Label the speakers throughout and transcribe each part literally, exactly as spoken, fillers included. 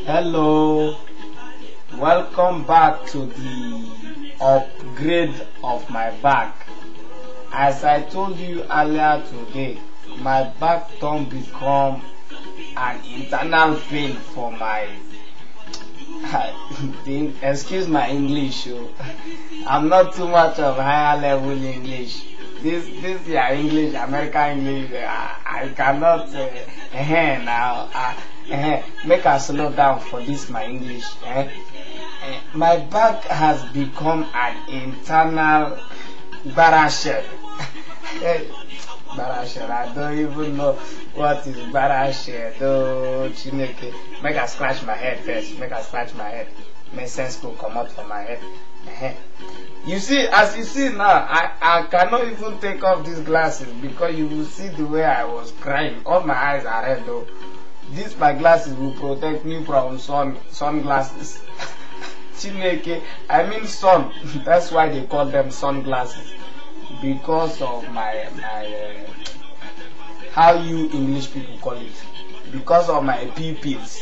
Speaker 1: Hello, welcome back to the upgrade of my back. As I told you earlier today, my back don't become an internal pain for my excuse my English. I'm not too much of higher level English. This this yeah English, American English, I, I cannot uh, uh, now uh, uh, make us slow down for this my English. Uh, uh, my back has become an internal barashel. Barashel, I don't even know what is barashel. Though Chineke, make I scratch my head first. Make I scratch my head. Make sense to come out from my head. Uh-huh. You see, as you see now, I, I cannot even take off these glasses because you will see the way I was crying. All my eyes are red though. These my glasses will protect me from sun sunglasses. Chineke, I mean sun. That's why they call them sunglasses. Because of my my uh, how you English people call it. Because of my pupils.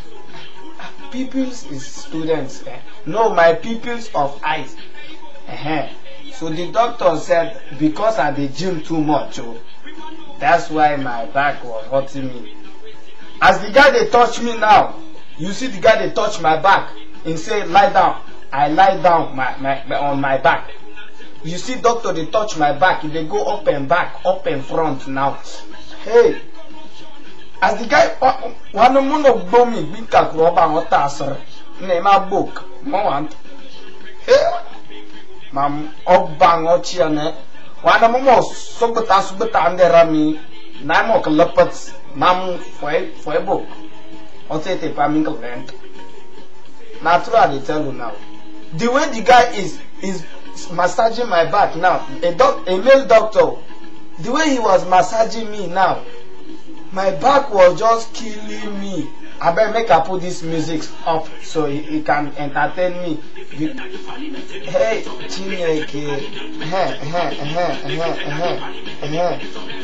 Speaker 1: Pupils is students. Eh? No, my pupils of eyes. Uh-huh. So the doctor said because I did gym too much, oh, that's why my back was hurting me. As the guy they touch me now, you see the guy they touch my back and say lie down. I lie down my, my, my on my back. You see doctor they touch my back, they go up and back, up and front now. Hey, as the guy one month of bombing, big cat rubber or tasser, name a book, moment. Hey. Mam obang ochiane wana momo sobata subata anderami na mo kalapats mam foi foi book otete pa mingle rent. Naturally tell you now, the way the guy is is massaging my back now, a doc a male doctor, the way he was massaging me now, my back was just killing me. I better make I put this music up so he, he can entertain me. Hey, Chineke. Hey, hey, hey, hey, hey,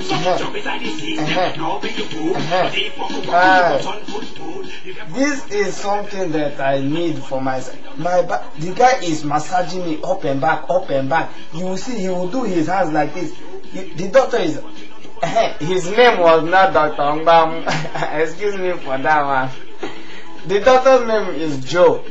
Speaker 1: hey. This is something that I need for myself. My back, the guy is massaging me up and back, up and back. You will see, he will do his hands like this. He, the doctor is. His name was not Doctor Ngbam. Excuse me for that one. The doctor's name is Joe.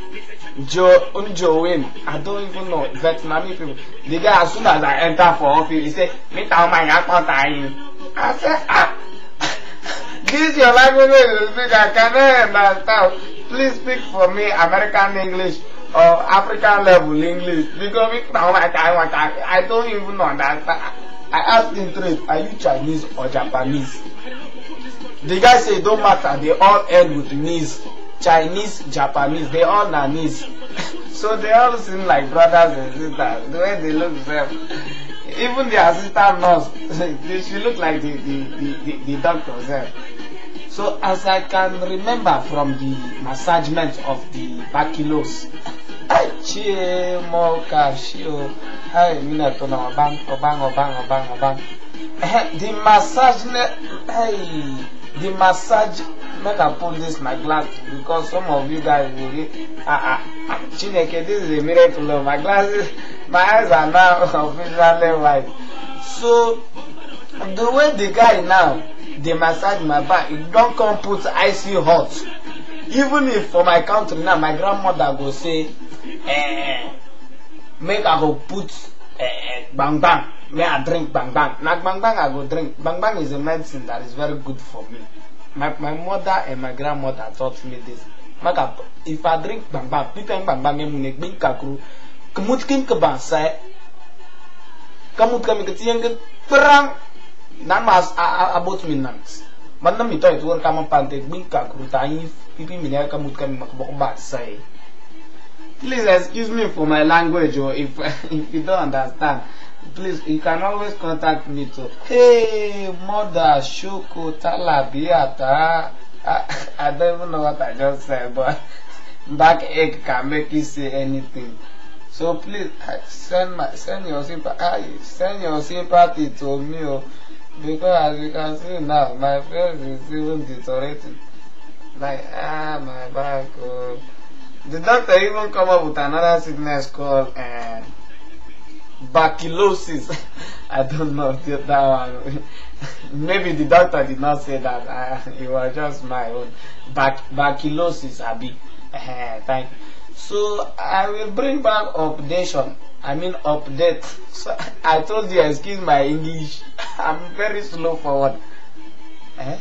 Speaker 1: Joe Unjoin. I don't even know. Vietnamese people. The guy, as soon as I enter for office, he said, "Me tell my account." I said, "Ah, this your language is speak. I cannot understand. Please speak for me American English or African level English because me tell my account. I don't even understand." I asked him straight, are you Chinese or Japanese? The guy said, it don't matter, they all end with knees. Chinese, Japanese, they all are knees. So they all seem like brothers and sisters, the way they look them. Even the assistant nurse, she look like the, the, the, the, the doctor there. So as I can remember from the massagement of the bacillus, I cheer more cashew. Hey, minute on a bang, a bang, a bang, a bang, a bang. The massage, hey, the massage. Make I put this my glass because some of you guys will be. Ah ah, Chineke, this is a miracle of my glasses. My eyes are now officially white. So the way the guy now they massage my back, it don't come put icy hot. Even if for my country now, my grandmother go say, eh. Make I go put uh, bang bang. May I drink bang bang. Now bang bang I go drink. Bang bang is a medicine that is very good for me. My my mother and my grandmother taught me this. If I drink bang bang, people bang bang em nek bing kakru. Kemut kin ke bangsa. Kemut kami ketiang ke perang. Nan mas abot minant. Mana mito itu kan kamu pantai bing kakru tayi. Pipi minya kemut kami makbok bangsa. Please excuse me for my language, or if if you don't understand, please you can always contact me to. Hey, mother, Shoko, Talabiata. I, I don't even know what I just said, but backache can make you say anything. So please send my send your sympathy, send your sympathy to me, because as you can see now, my face is even deteriorating. Like, ah, my back. Uh, the doctor even come up with another sickness called uh, baculosis. I don't know that one. Maybe the doctor did not say that. Uh, it was just my own. Bac baculosis, Abi. Uh, thank you. So I will bring back updation. I mean update. So I told you, excuse my English. I'm very slow forward. Eh?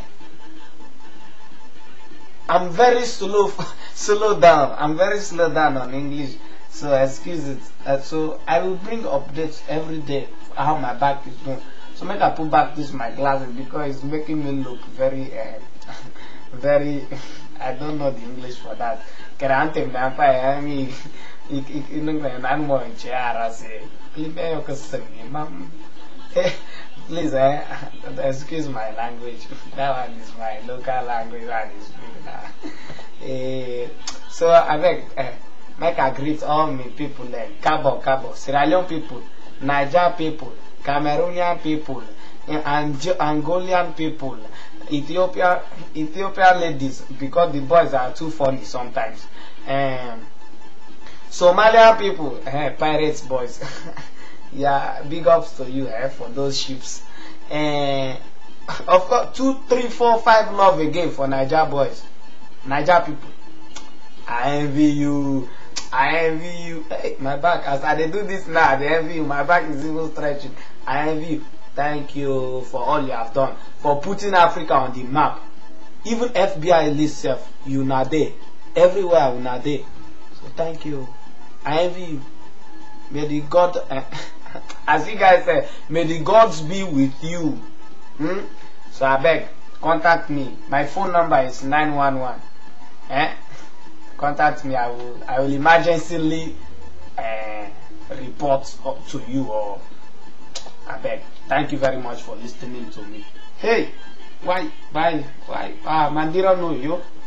Speaker 1: I'm very slow, slow down. I'm very slow down on English. So excuse it. Uh, so I will bring updates every day how my back is doing. So make I put back this my glasses because it's making me look very, uh, very. I don't know the English for that. Kerante mnapa yani inungna nanmo nchara se. Limeyo kusemi mam. Please, eh, excuse my language. That one is my local language and is eh. So I beg, eh, make I greet all my people there. Cabo, Cabo, Sierra Leone people, Niger people, Cameroonian people, and Angolian people, Ethiopia, Ethiopia ladies, because the boys are too funny sometimes. Um, Somalian people, eh, pirates boys. Yeah, big ups to you, eh, for those ships. And uh, of course, two, three, four, five love again for Niger boys, Niger people. I envy you. I envy you. Hey, my back. As I do this now, I envy you. My back is even stretching. I envy you. Thank you for all you have done for putting Africa on the map. Even F B I list self, you not there. Everywhere you not there. So thank you. I envy you. May the God, uh, as you guys said, may the gods be with you. Hmm? So I beg, contact me. My phone number is nine one one. Eh? Contact me. I will. I will emergency uh, report up to you. Or I beg. Thank you very much for listening to me. Hey, why, why, why? Ah, Mandira no you.